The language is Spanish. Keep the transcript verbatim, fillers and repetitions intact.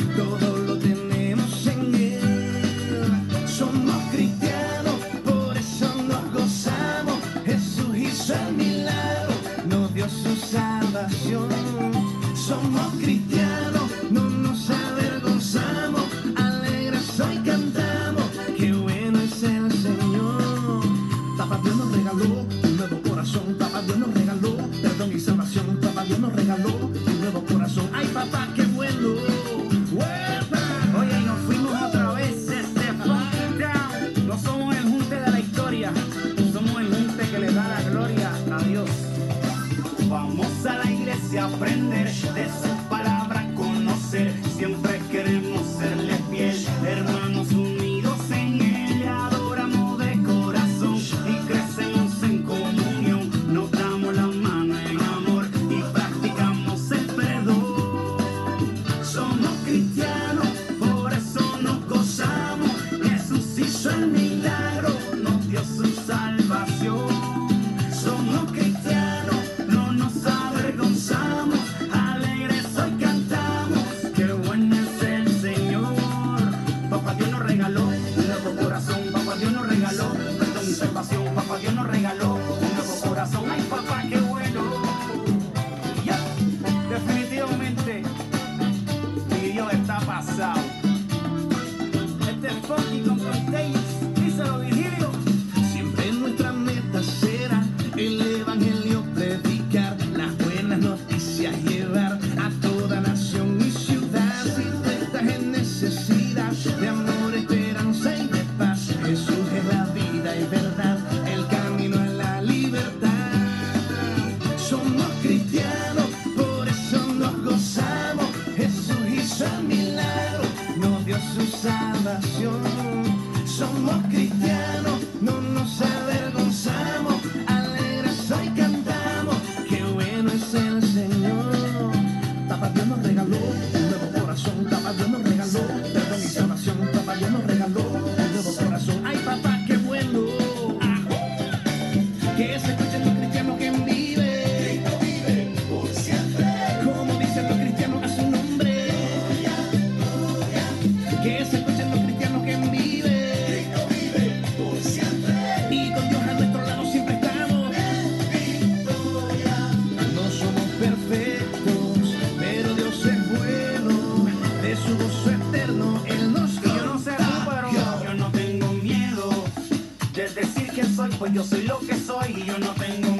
todo lo tenemos en Él. Somos cristianos, por eso nos gozamos. Jesús hizo el milagro, nos dio su salvación. Somos cristianos, no nos avergonzamos, alegres hoy cantamos, qué bueno es el Señor. Papá Dios nos regaló un nuevo corazón, papá Dios nos regaló perdón y salvación, papá Dios nos regaló un nuevo corazón. Ay papá, qué bueno. ¡Uepa! Oye, y nos fuimos otra vez, este Funky Town. No somos el junte de la historia, somos el junte que le da la gloria a Dios. Vamos a la iglesia a aprender de su palabra, conocer. Siempre queremos serle fiel, hermanos unidos en Él. Adoramos de corazón y crecemos en comunión. Nos damos la mano en amor y practicamos el perdón. Somos cristianos, por eso nos gozamos. Jesús hizo el milagro, nos dio su salvación. Somos cristianos, no nos avergonzamos, alegres hoy cantamos, qué bueno es el Señor. Papá Dios nos regaló un nuevo corazón, papá Dios nos regaló perdón y salvación, papá Dios nos regaló un nuevo corazón. Ay papá, qué bueno. Ya, definitivamente mi Dios está pasado. Este es Funky con Contagious, díselo Virgilio. Siempre nuestra meta será el evangelio predicar, las buenas noticias llevar a toda nación y ciudad. Si tú estás en necesidad de amor, esperanza y de paz, Jesús es la vida y verdad, el camino a la libertad. Somos cristianos, por eso nos gozamos. Jesús hizo el milagro, nos dio su salvación. Somos cristianos, no nos avergonzamos, alegres hoy cantamos, qué bueno es el Señor. Papá Dios nos regaló un nuevo corazón, papá Dios nos regaló perdón y salvación, papá Dios nos regaló un nuevo corazón. Ay papá, qué bueno. Ah, que se escuchen los cristianos que vive, Cristo vive por siempre. Como dicen los cristianos a su nombre. Que se escuchen los cristianos que vive. Y con Dios a nuestro lado siempre estamos. No somos perfectos, pero Dios es bueno. De su gozo eterno Él nos Y yo no sé tú, pero yo no tengo miedo de decir que soy, pues yo soy lo que soy y yo no tengo